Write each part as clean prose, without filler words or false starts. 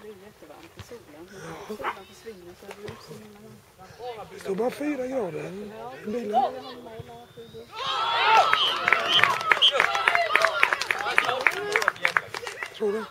Det är jättevarmt i solen. När solen försvinner så är det också himla varmt. Det står bara 4 grader. Tror du?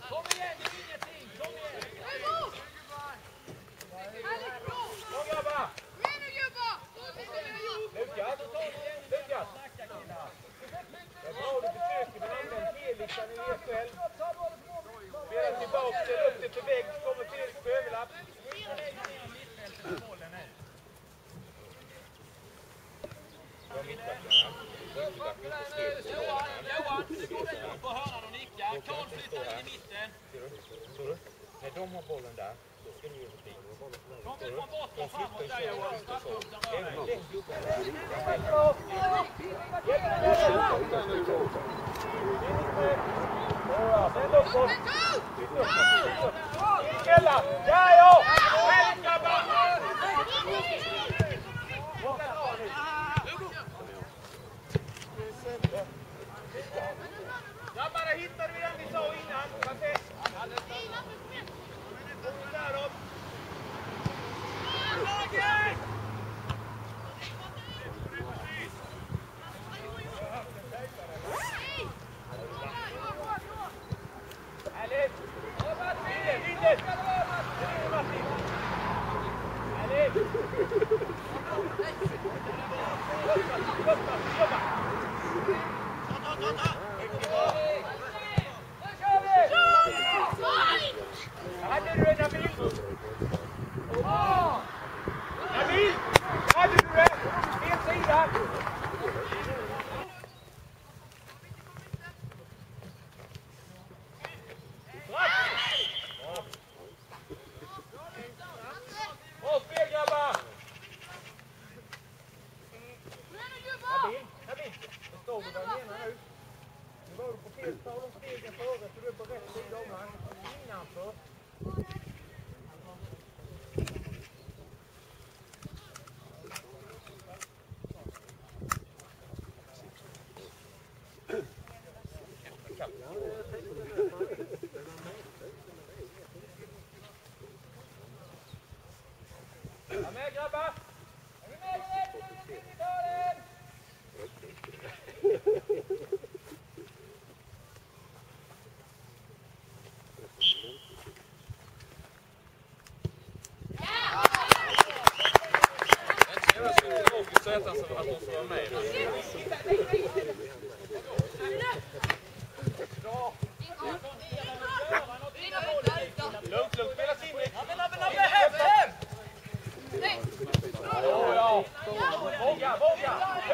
När de har bollen där, då ska ni över dit. De flyttar sig och flyttar så. Grabbarna, hittade vi den vi sa innan? Kom med grabbar! Är vi med? Lugnt, spela sin väg! Våga!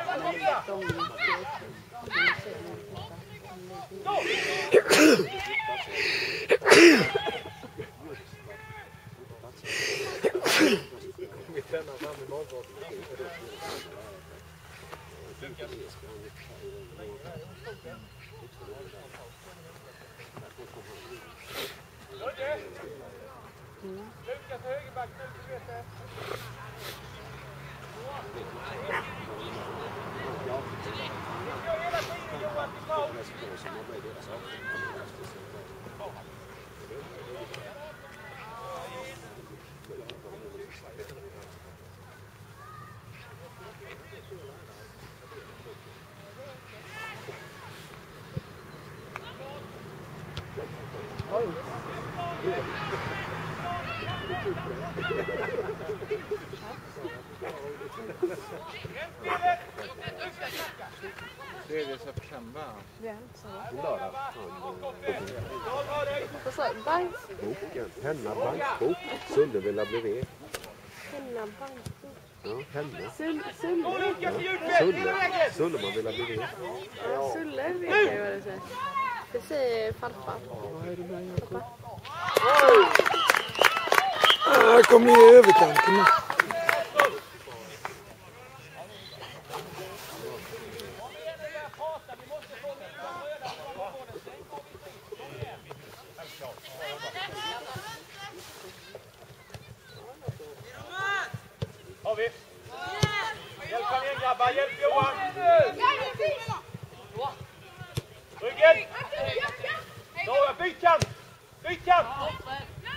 Lukas högerback nu till vete. Vi kör hela tiden Johan till paus. Det är det så försämra. Lördag. Vad sa du? Bankbok? Penna, bankbok. Sulle vill ha blivit. Penna, bankbok? Ja, penna. Sulle Man vill ha blivit. Ja, Sulle vet jag vad det säger. Det säger farfar. Vad är det med Jakob? Kom ner i överkanten. Har vi? Hjälp han igen grabbar, hjälp Johan! Ryggen! Några, byt kant!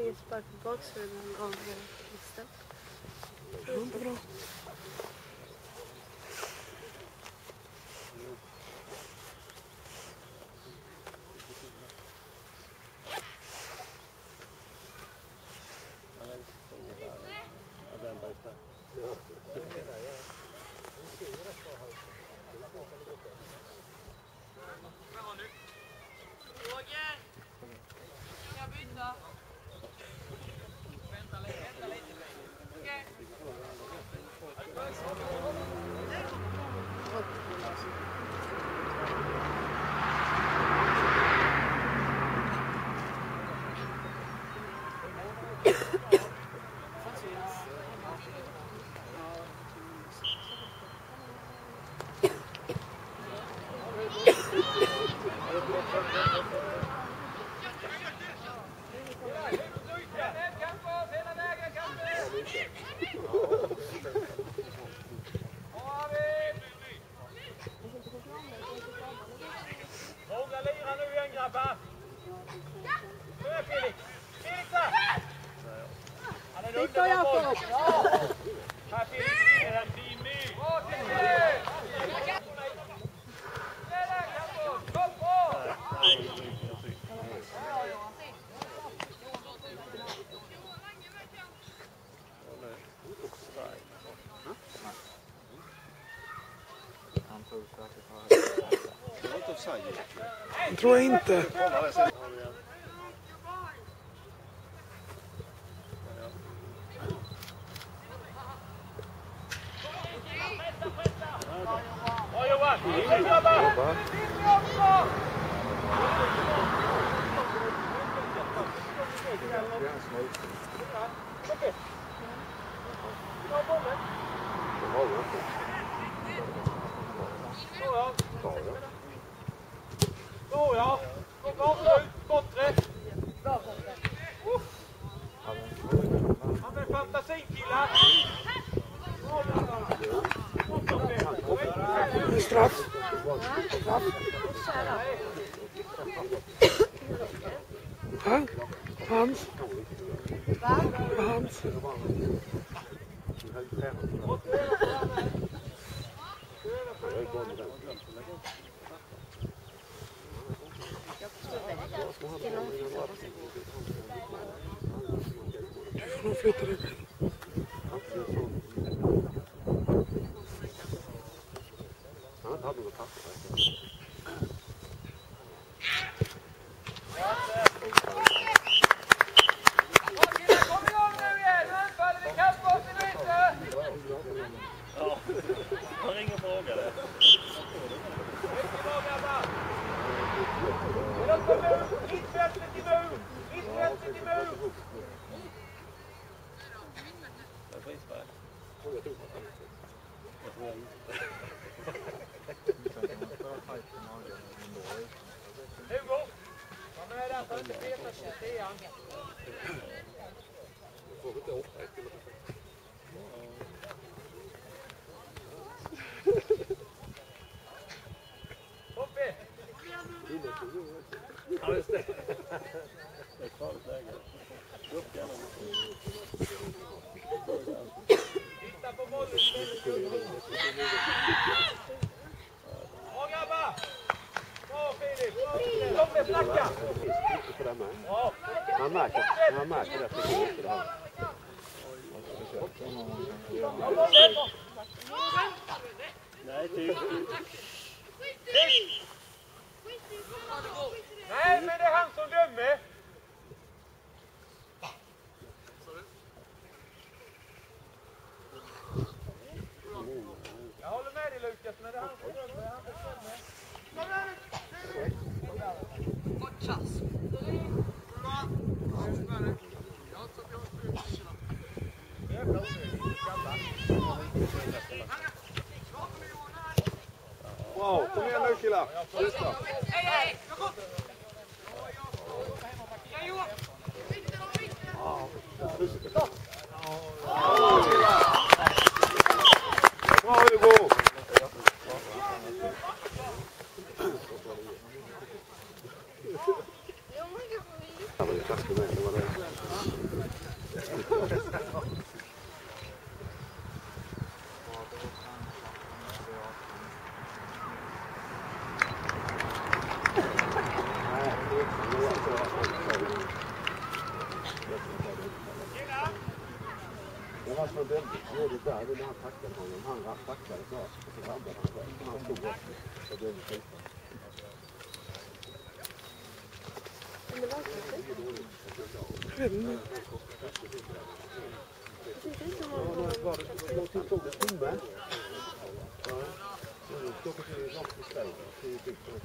i spark på baksidan av listan. Ja, bra. Många lirar nu igen, grabbar. Nu är Felix. Felix där! Han är underbar boll. Här Felix. Bra Timmy! Kom på! Det tror jag inte. Bra Johan! Jobba! Ja. Kom nu, Gottre! Han är fantasikillar! Straff. Straff. Ja, hans. Hans. Du får nog flytta dig själv. Han ringer och frågar det. Mittfältet i mur! Mittfältet i mur! Det är frispark. Hugo! Var med där så att det inte petar sig i tian. Hoppi! Ja, just det. Det är farligt läge. Titta på bollen. Bra grabbar! Bra Filip! Kom med flacka! Bra! Han märker att det går inte det här. Nej, tyst. Nej, men det är han som dömer. Jag håller med dig Lukas, men det är han som dömer. Wow, kom igen nu killar. Bra Hugo! Ja, men det är där, när han tackade honom. Han tackade snart. Och så ramlade han själv. Han stod upp och blev skjuten. Men det var inte så. Precis som Någonting tog det timme. Ja. Då åker vi rakt till Sverige. Till bygden.